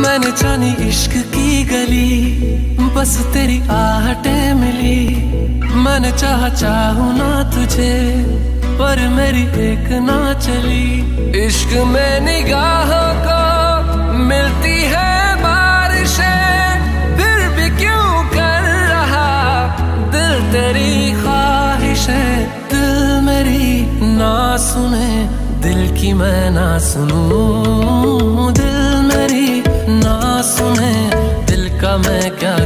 मैंने जानी इश्क की गली, बस तेरी आहटें मिली। मैंने चाहूं ना तुझे, पर मेरी एक ना चली। इश्क में निगाहों को मिलती है बारिशें, फिर भी क्यों कर रहा दिल तेरी ख्वाहिशें। दिल मेरी ना सुने, दिल की मैं ना सुनूं। दिल मेरी ना सुने, दिल का मैं क्या